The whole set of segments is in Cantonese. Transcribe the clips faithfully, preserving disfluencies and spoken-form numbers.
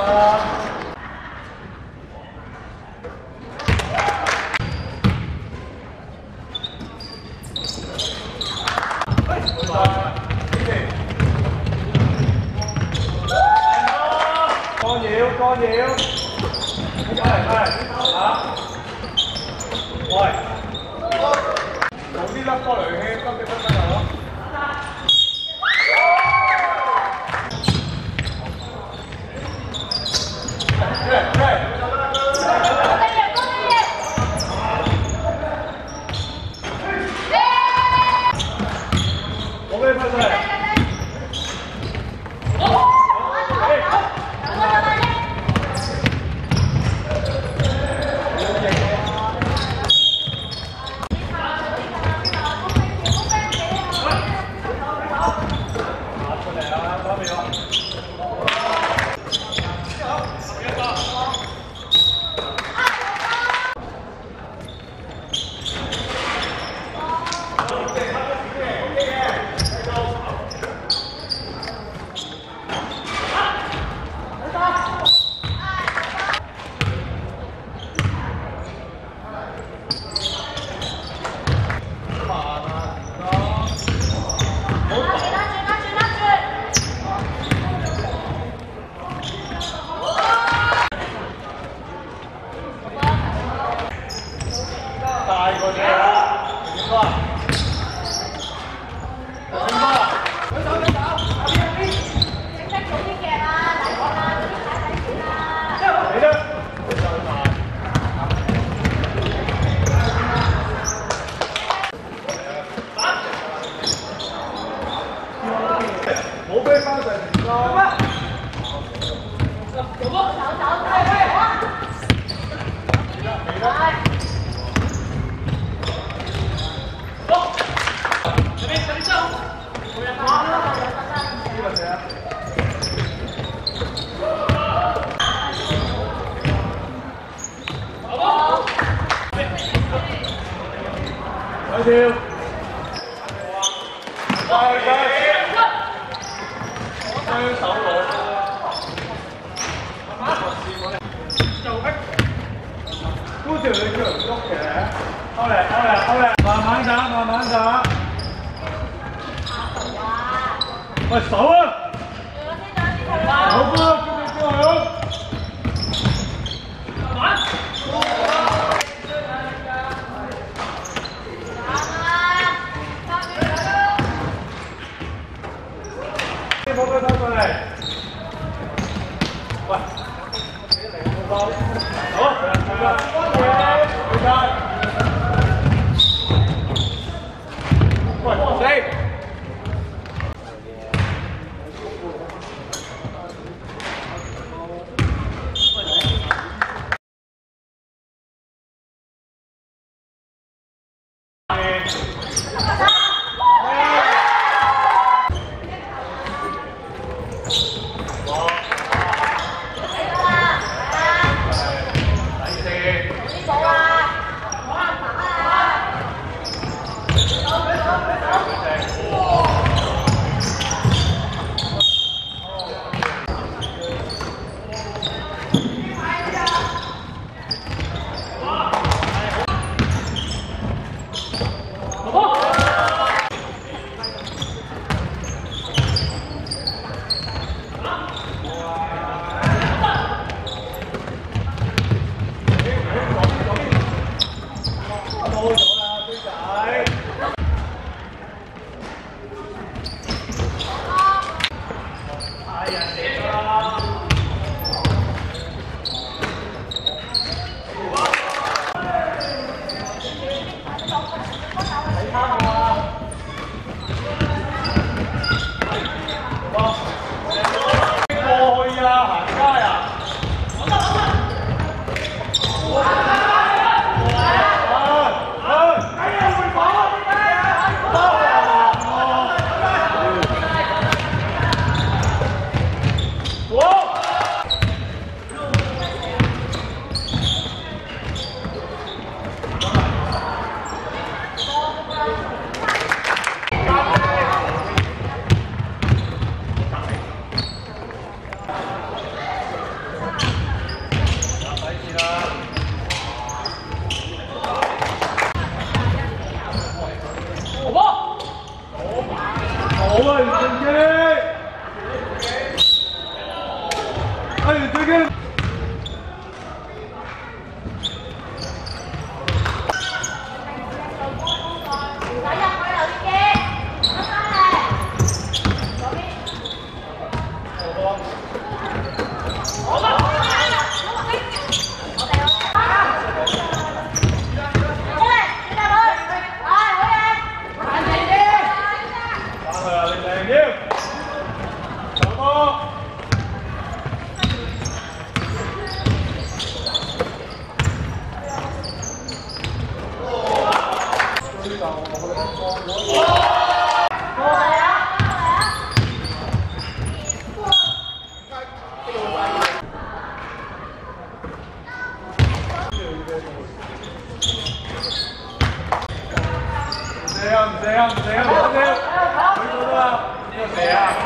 Con nhiều, con nhiều. Rồi, rồi, đó. Rồi. Cũng đi lắp qua lại hết, có cái thân nào đó. Đây, đây. Một bên phải rồi.大個啫，點啊？點啊？舉手舉手，後邊後邊，整得早啲嘅啦，嚟個啦，嗰啲睇睇先啦。你咧？冇俾翻上嚟啦。走走走，係係好。嚟啦嚟啦。 有條，快快，雙手攞，慢慢試過嚟，就逼，箍住你腳唔喐嘅，開嚟開嚟開嚟，慢慢打慢慢打，喂手啊，好波，叫你過響，慢慢。 冇俾翻過嚟，喂，好，好，喂，四， 这样，这样，这样，这样，回头的吧？你有谁啊？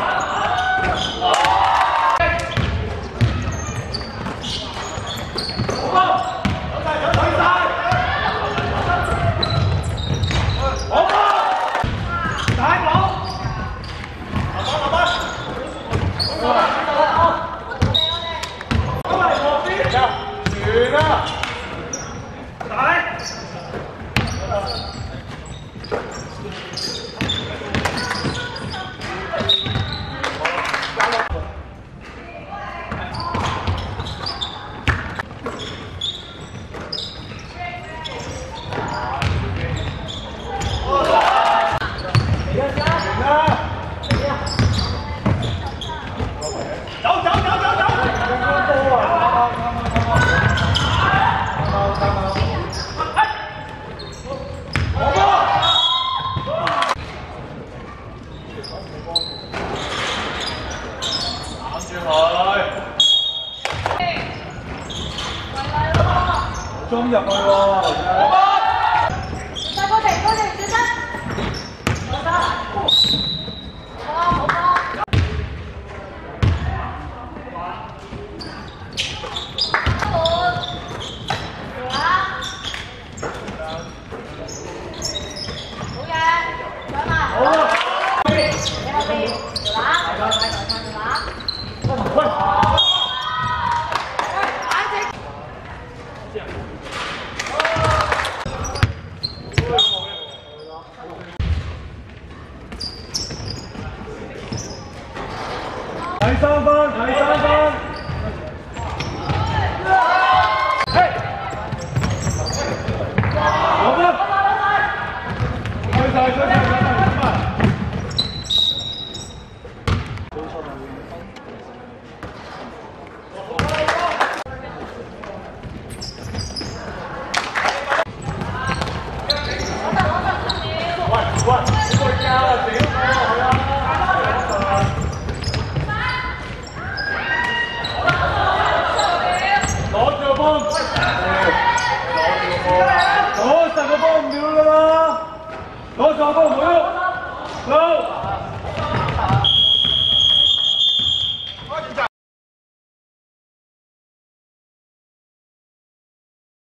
衝入去喎！ 大個停，高停，小心！好得，好好好。 睇三分，睇三分。嘿，攞分，追晒，追晒，追晒，追晒。喂喂，呢個交啊，屌佢啊！ 攞住個波，攞實個波唔妙㗎啦！攞住個波唔好喐，走。